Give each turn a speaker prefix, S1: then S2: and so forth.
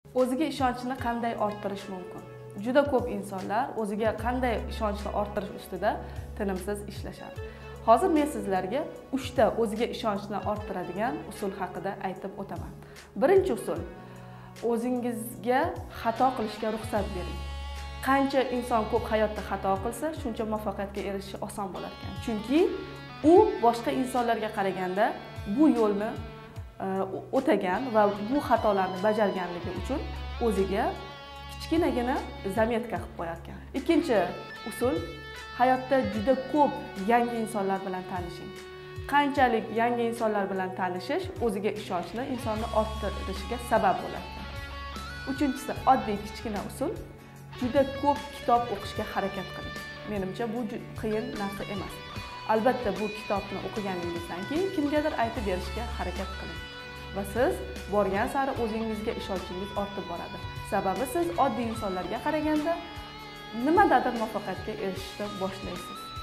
S1: O'ziga ishonchni qanday orttirish mumkin? Juda ko'p insonlar o'ziga qanday ishonchni orttirish ustida tinimsiz ishlashadi. Hozir men sizlarga 3 ta o'ziga ishonchni orttiradigan usul haqida aytib o'taman. Birinchi usul: o'zingizga xato qilishga ruxsat bering. Qancha inson ko'p hayotda xato qilsa, shuncha muvaffaqiyatga erishishi oson bo'lar ekan. Chunki u boshqa insonlarga qaraganda bu yo'lni o'tagan va bu xatolarni bajarganligi uchun o'ziga kichkinagina zametka qilib qo'yar ekan. Ikkinchi usul: hayotda juda ko'p yangi insonlar bilan tanishing. Qanchalik yangi insonlar bilan tanishish o'ziga ishonchni insonni orttirishiga sabab bo'ladi. Uchinchisi, oddiy kichkina usul: juda ko'p kitob o'qishga harakat qiling. Menimcha bu qiyin narsa emas. Albatta bu kitobni o'qiganingizdan keyin kimgadir aytib berishga harakat qiling. Va siz borgan sari o'zingizga ishonchingiz ortib boradi. Sababi siz oddiy insonlarga qaraganda nimadadir muvaffaqiyatga erishishni boshlaysiz.